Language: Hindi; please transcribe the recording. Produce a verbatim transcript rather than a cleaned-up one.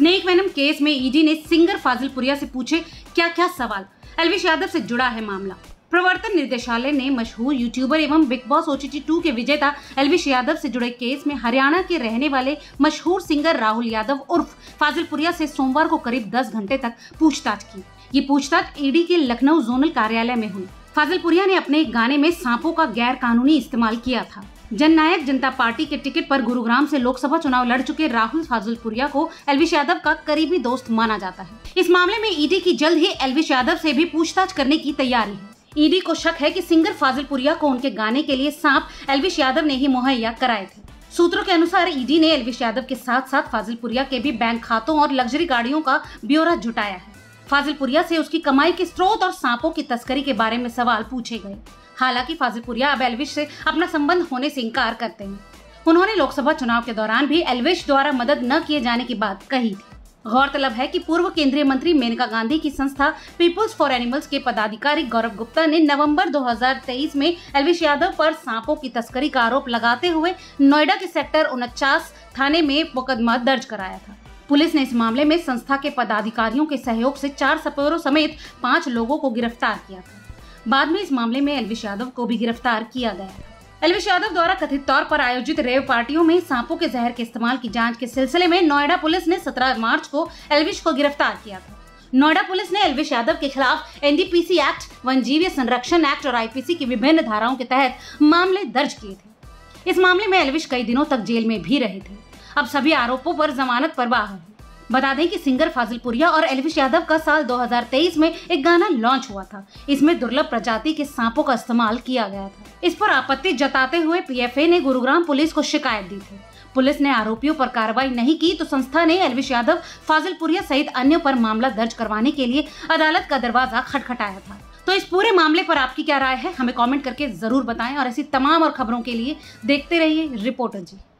स्नेक वेनम केस में ईडी ने सिंगर फाजिलपुरिया से पूछे क्या क्या सवाल। एल्विश यादव से जुड़ा है मामला। प्रवर्तन निर्देशालय ने मशहूर यूट्यूबर एवं बिग बॉस ओटीटी टू के विजेता एल्विश यादव से जुड़े केस में हरियाणा के रहने वाले मशहूर सिंगर राहुल यादव उर्फ फाजिलपुरिया से सोमवार को करीब दस घंटे तक पूछताछ की। ये पूछताछ ईडी के लखनऊ जोनल कार्यालय में हुई। फाजिलपुरिया ने अपने एक गाने में सांपों का गैर कानूनी इस्तेमाल किया था। जननायक जनता पार्टी के टिकट पर गुरुग्राम से लोकसभा चुनाव लड़ चुके राहुल फाजिलपुरिया को एल्विश यादव का करीबी दोस्त माना जाता है। इस मामले में ईडी की जल्द ही एल्विश यादव से भी पूछताछ करने की तैयारी है। ईडी को शक है कि सिंगर फाजिलपुरिया को उनके गाने के लिए सांप एल्विश यादव ने ही मुहैया कराए थे। सूत्रों के अनुसार ईडी ने एल्विश यादव के साथ साथ फाजिलपुरिया के भी बैंक खातों और लग्जरी गाड़ियों का ब्यौरा जुटाया है। फाजिलपुरिया से उसकी कमाई के स्रोत और सांपों की तस्करी के बारे में सवाल पूछे गए। हालांकि फाजिलपुरिया अब एल्विश से अपना संबंध होने से इनकार करते हैं। उन्होंने लोकसभा चुनाव के दौरान भी एल्विश द्वारा मदद न किए जाने की बात कही थी। गौरतलब है कि पूर्व केंद्रीय मंत्री मेनका गांधी की संस्था पीपुल्स फॉर एनिमल्स के पदाधिकारी गौरव गुप्ता ने नवंबर दो हज़ार तेईस में एल्विश यादव पर सांपों की तस्करी का आरोप लगाते हुए नोएडा के सेक्टर उनचास थाने में मुकदमा दर्ज कराया था। पुलिस ने इस मामले में संस्था के पदाधिकारियों के सहयोग से चार सपेरों समेत पाँच लोगों को गिरफ्तार किया था। बाद में इस मामले में एल्विश यादव को भी गिरफ्तार किया गया था। एल्विश यादव द्वारा कथित तौर पर आयोजित रेव पार्टियों में सांपों के जहर के इस्तेमाल की जांच के सिलसिले में नोएडा पुलिस ने सत्रह मार्च को एल्विश को गिरफ्तार किया था। नोएडा पुलिस ने एल्विश यादव के खिलाफ एनडीपीसी एक्ट, वन्यजीव संरक्षण एक्ट और आईपीसी की विभिन्न धाराओं के तहत मामले दर्ज किए थे। इस मामले में एल्विश कई दिनों तक जेल में भी रहे थे। अब सभी आरोपों पर जमानत पर बाहर है। बता दें कि सिंगर फाजिलपुरिया और एल्विश यादव का साल दो हज़ार तेईस में एक गाना लॉन्च हुआ था। इसमें दुर्लभ प्रजाति के सांपों का इस्तेमाल किया गया था। इस पर आपत्ति जताते हुए पीएफए ने गुरुग्राम पुलिस को शिकायत दी थी। पुलिस ने आरोपियों पर कार्रवाई नहीं की तो संस्था ने एल्विश यादव, फाजिलपुरिया सहित अन्यों पर मामला दर्ज करवाने के लिए अदालत का दरवाजा खटखटाया था। तो इस पूरे मामले पर आपकी क्या राय है, हमें कमेंट करके जरूर बताएं और ऐसी तमाम और खबरों के लिए देखते रहिए रिपोर्टर जी।